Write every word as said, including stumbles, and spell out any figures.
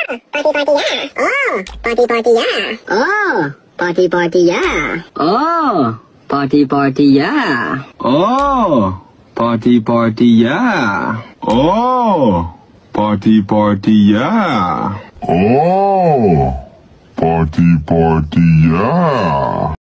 party party yeah. Oh, party party yeah. Oh, party party yeah. Oh, party party yeah. Oh, party party yeah. Oh, party party yeah.